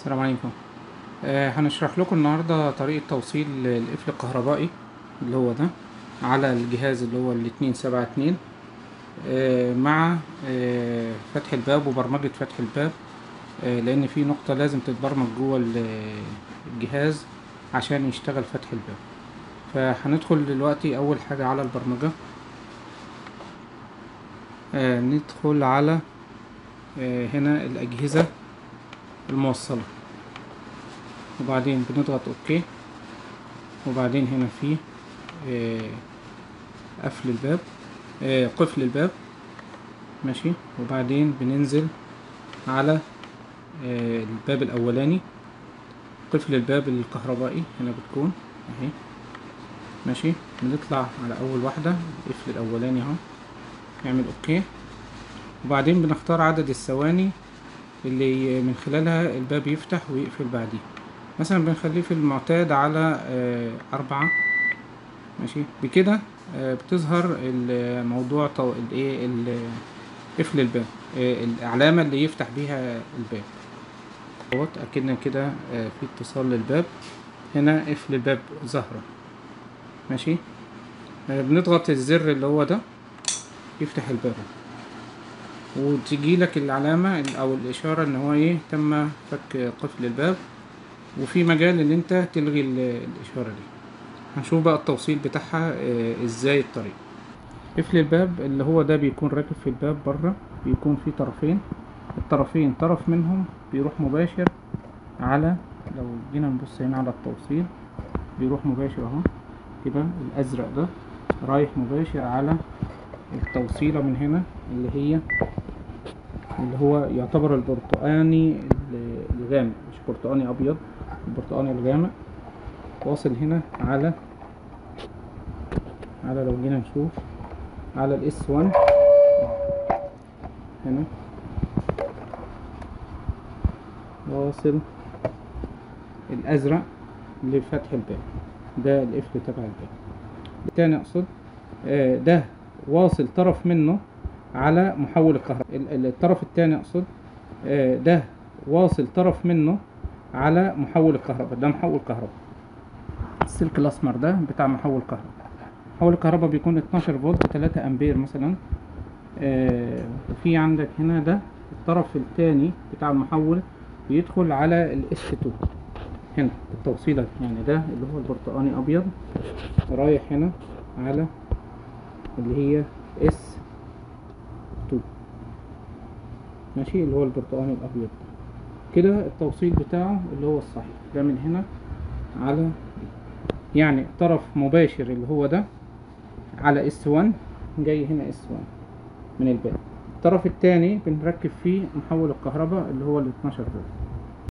السلام عليكم. هنشرح لكم النهاردة طريقة توصيل القفل الكهربائي اللي هو ده على الجهاز اللي هو ال272 مع فتح الباب وبرمجة فتح الباب، لأن في نقطة لازم تتبرمج جوه الجهاز عشان يشتغل فتح الباب. فهندخل دلوقتي أول حاجة على البرمجة. ندخل على هنا الأجهزة الموصلة، وبعدين بنضغط اوكي، وبعدين هنا في قفل الباب، قفل الباب، ماشي. وبعدين بننزل على الباب الاولاني، قفل الباب الكهربائي هنا بتكون اهي، ماشي. بنطلع على اول واحدة القفل الاولاني اهو، نعمل اوكي، وبعدين بنختار عدد الثواني اللي من خلالها الباب يفتح ويقفل بعديه. مثلا بنخليه في المعتاد على 4، ماشي. بكده بتظهر الموضوع قفل الباب، العلامة اللي يفتح بيها الباب اكدنا كده في اتصال للباب. هنا قفل الباب ظاهرة، ماشي. بنضغط الزر اللي هو ده يفتح الباب، وتجي لك العلامة او الاشارة ان هو تم فك قفل الباب، وفي مجال ان انت تلغي الاشارة دي. هنشوف بقى التوصيل بتاعها ازاي الطريقة. قفل الباب اللي هو ده بيكون راكب في الباب بره، بيكون فيه طرفين، الطرفين طرف منهم بيروح مباشر على، لو جينا نبص هنا على التوصيل بيروح مباشر اهو كده، الازرق ده رايح مباشر على التوصيلة من هنا اللي هو يعتبر البرتقاني الغامق، مش برتقاني ابيض، البرتقاني الغامق، واصل هنا على لو جينا نشوف على الاس 1 هنا، واصل الازرق لفتح الباب، ده القفل تبع الباب. التاني اقصد ده واصل طرف منه على محول الكهرباء، الطرف التاني اقصد ده واصل طرف منه على محول الكهرباء، ده محول كهرباء، السلك الاسمر ده بتاع محول كهرباء. محول الكهرباء بيكون 12 فولت 3 امبير مثلا. وفي عندك هنا ده الطرف الثاني بتاع المحول بيدخل على الاس 2 هنا التوصيلة، يعني ده اللي هو البرتقاني ابيض رايح هنا على اللي هي اس 2، ماشي، اللي هو البرتقاني الابيض كده. التوصيل بتاعه اللي هو الصحيح ده من هنا على، يعني طرف مباشر اللي هو ده على اس 1 جاي هنا اس 1 من الباب. الطرف الثاني بنركب فيه محول الكهرباء اللي هو ال 12 فولت.